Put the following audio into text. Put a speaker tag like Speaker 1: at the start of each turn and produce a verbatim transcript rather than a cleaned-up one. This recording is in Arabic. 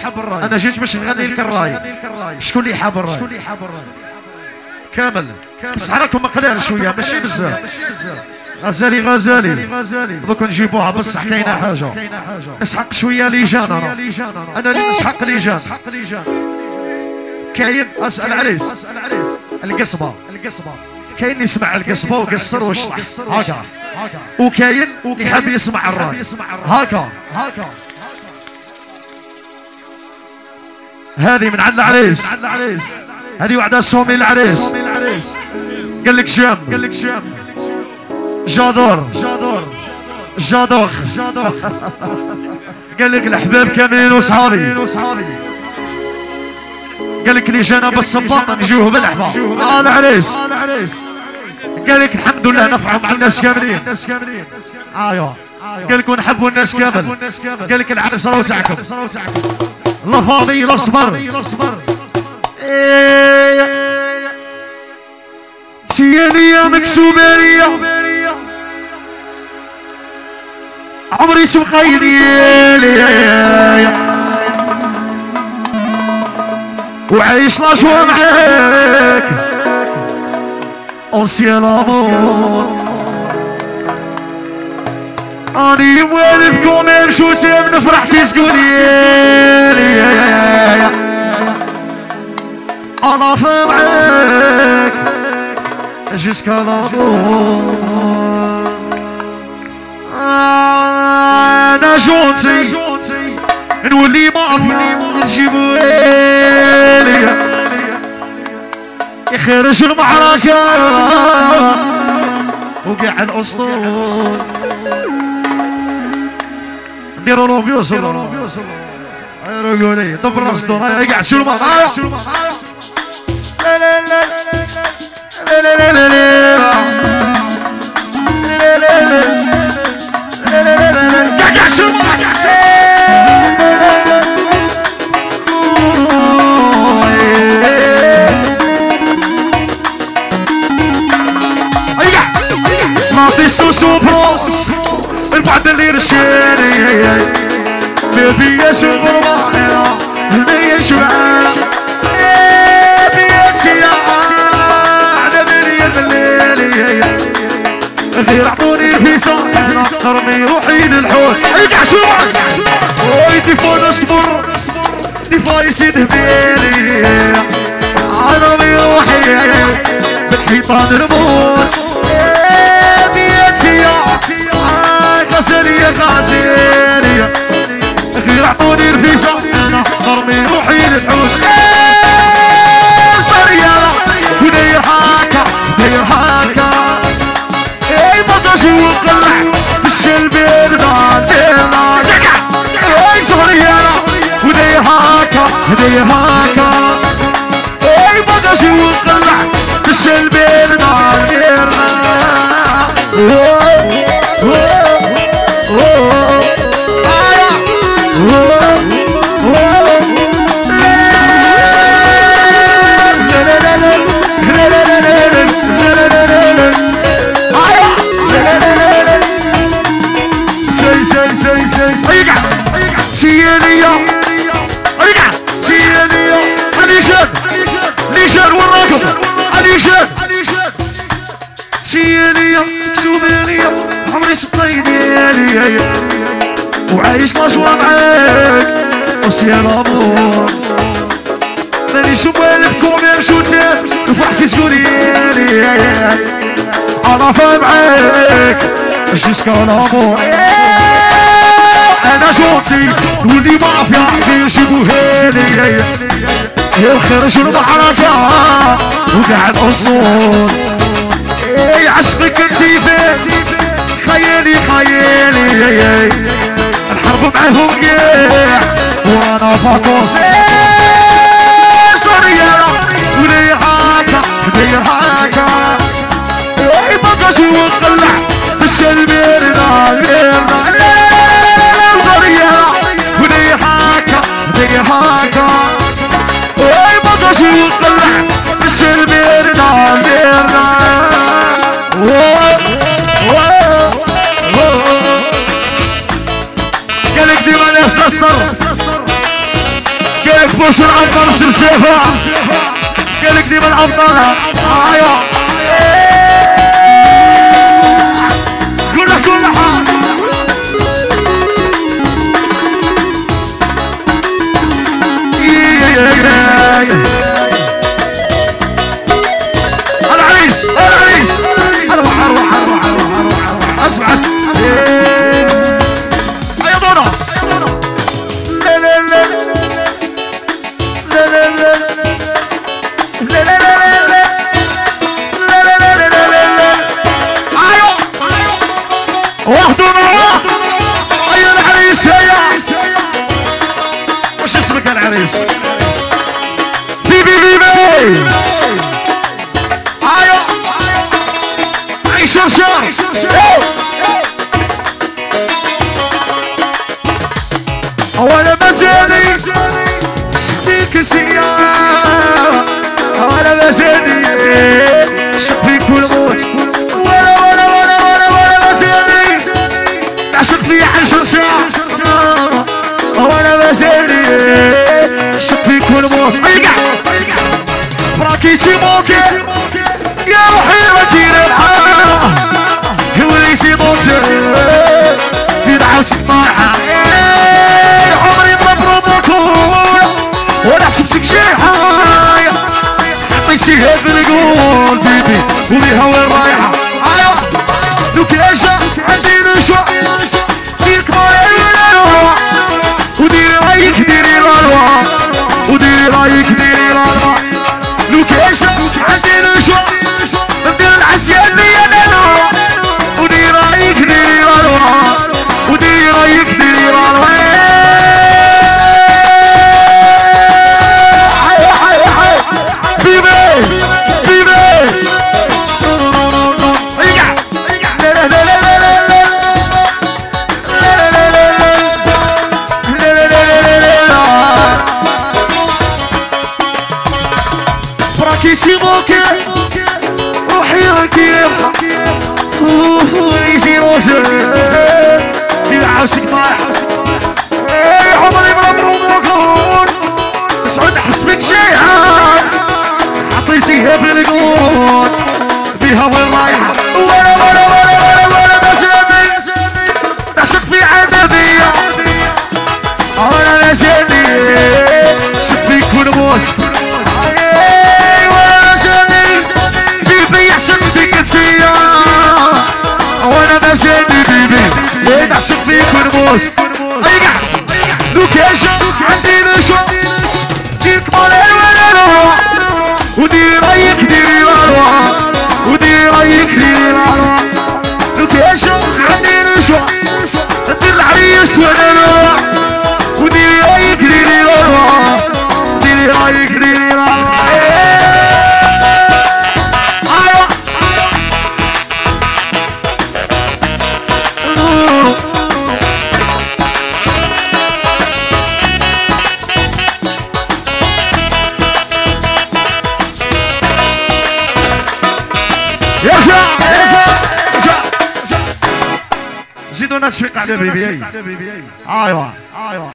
Speaker 1: انا جيت باش نغني لك الراي. شكون اللي حاب الراي؟ كامل. بصح راكم مقلال شويه ماشي بزاف. غزالي غزالي دوك نجيبوها بصح كاينه حاجه نسحق شويه لجان. انا انا اللي نسحق لجان. كاين اسال عريس القصبه كاين اللي يسمع القصبه وقصر وشطح هكا، وكاين يحب يسمع الراي هكا. هذه من عند العريس، هذه وعدها سومي العريس. قال لك جام جادور جادوخ قال لك الحباب كاملين وصحابي. قال لك اللي جانا بالصباطه نجيوه بالحباب. اه العريس قال لك الحمد لله نفعوا مع الناس كاملين. ايوه قال لك ونحبوا الناس كامل. قال لك العريس راهو تاعكم. لا فاضي لا صبر. تيانية مكسوبة ليا عمري شو خيري وعايش لاشوا معاك اونسيان لامور. اني موالفكم امشوا سير نفرح كي تقولي انا في معاك جيسكا لامور. انا جونتي نولي مافيا نجيبو ليا يخرج المعركة وقع الاسطول. نديرو لومبيوس رجولي دبر راسك دور يقع شو الماء. لا لا لا لا لا لا لا شو نعطي سوسو بروس البعد اللي رشاني ما فيا شغل معايا هنايا شوعانة بياتي على بالي بالليل غير عطوني في صحنا قرني روحي للحوت. يقع شو وي تيفون اصبر ديفايس يدهبيلي عربي روحي بالحيطان نموت بياتي غزالية غزالية غير عطوني رفيسة قرني روحي للحوت. صريالة وداير هاكا داير هاكا اي بطش وقلع بالشلبين ديرنا اي صريالة وداير هاكا داير هاكا اي بطش وقلع بالشلبين ديرنا. عمري سطيني وعايش نشوى معاك وسيا لامور. مانيش موالفكم يمشوا تاف نفرح كي تقولي انا فاهم معاك جيسكا لامور. انا جونتي ولي مافيا يجيبوها لي الخرج المعركة وقع الاسطول. اي عشقك انتي فين خيالي خيالي الحرب معاهم قيح وانا فاكوس. صريالة ولي هاكا داير هاكا اي بقاش وقلع بالشلبين دايرنا. صريالة ولي هاكا داير هاكا اي بقاش وقلع بالشلبين دايرنا. قالك ديما ناس قصر فوز العنبر سلسفة قالك ديما العنبرة ايوا كلها كلها العريس العريس اروح اروح اروح اروح اسمع اسمع يا دونا لا لا لا لا لا لا لا لا لا لا لا لا ايوه واحد ونروح ايوه العريس هيا وش اسمك العريس بيبي بيبي ايوه اي شرشار وانا بزيني شفتيك سيارة وانا بزيني شفتيك والموت وانا وانا وانا وانا وانا بزيني عشق في حي شرشار وانا بزيني شفتيك والموت براكي تيموكي يا روحي وكيل الحال هوليسي موسر في دعوتك طايحة عمري مبروك وانا حسبتك شيحة عطيتيها بالقول بيبي وليها وين رايحة لو كاشا عندي نشوة ديرك مايا وديري رايك ديري الالوا وديري رايك ديري الالوا لو كاشا عندي نشوة ندير العسيان لي انا وديري رايك ديري الالوا وديري رايك ديري الالوا سيبوكي روحي ركيب وليسي روشر في عاشق طايح عمري ما بروموكون سعود حسبك شيحة عطيتيها بالقود بيها وين رايحة وانا وانا وانا وانا وانا بسيدي تعشق في عذابية انا نسيتي شق فيك ونموت وانا بسيدي بيبي وين عشق فيك ونموت ايقع لو كاشا عندي نشوة ديرك مالي وين اروح وديري رايك ديري الالوا وديري رايك ديري الالوا لو كاشا عندي نشوة ندير العريس وين اروح وديري رايك ديري الالوا وديري رايك ديري الالوا زيدونا تشويق على بيبي ايوا ايوا